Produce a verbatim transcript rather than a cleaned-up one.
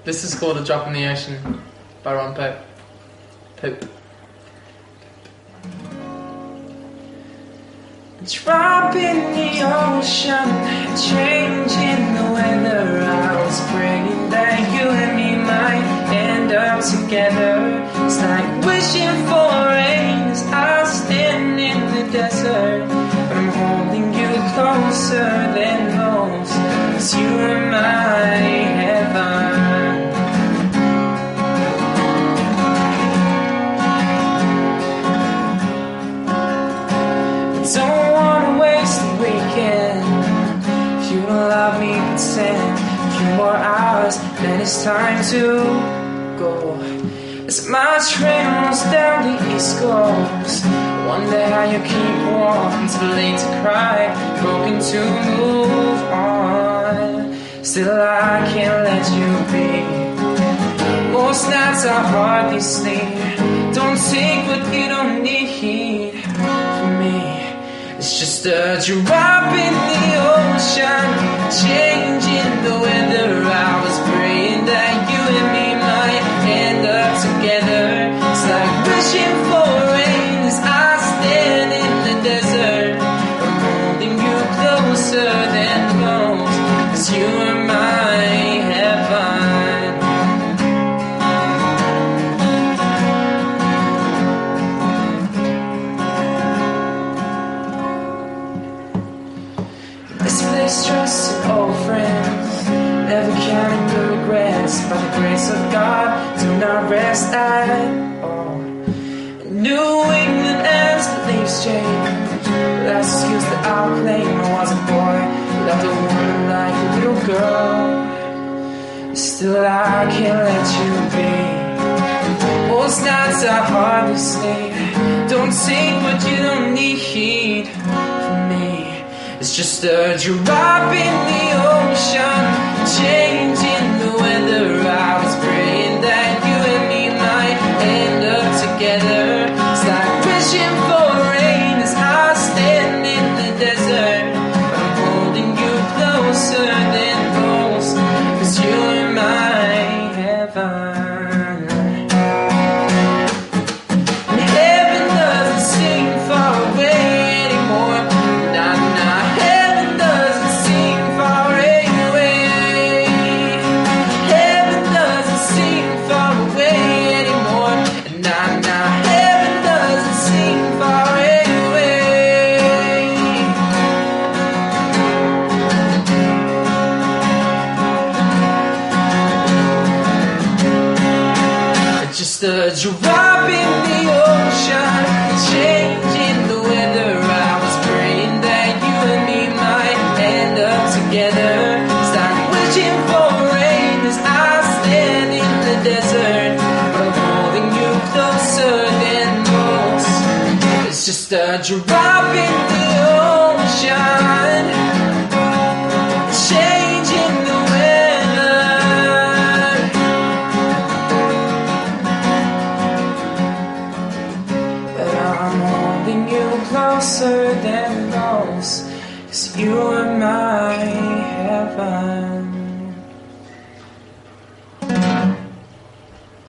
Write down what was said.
This is called A Drop in the Ocean by Ron Pope. Pope. A drop in the ocean, changing the weather. I was praying that you and me might end up together. It's like wishing for rain as I stand in the desert. But I'm holding you closer than most, 'cause you are my heaven. Don't wanna waste the weekend. If you don't love me, pretend. A few more hours, then it's time to go. As my train rolls down the East Coast, wonder how you keep warm, too late to cry, broken to move on. Still I can't let you be. Most nights I hardly sleep. Don't take what you don't need from me. It's just a drop in the ocean, changing the weather. I was praying that you and me might end up together. It's like wishing for rain as I stand in the desert. I'm holding you closer than most, 'cause you are my heaven. Misplaced and old friends, never counting the regrets. By the grace of God, do not rest at all. New England as the leaves change. Last excuse that I'll claim. I was a boy, loved a woman like a little girl. Still I can't let you be. Most nights I hardly sleep. Don't take what you don't need from me. It's just a drop in the ocean, changing the weather. I was praying that you and me might end up together. It's like wishing for rain as I stand in the desert. But I'm holding you closer than most, 'cause you're my heaven. Just a drop in the ocean, changing the weather. I was praying that you and me might end up together. Start wishing for rain as I stand in the desert. But I'm holding you closer than most. It's just a drop in the ocean, changing the weather. I'm holding you closer than most, 'cause you are my heaven.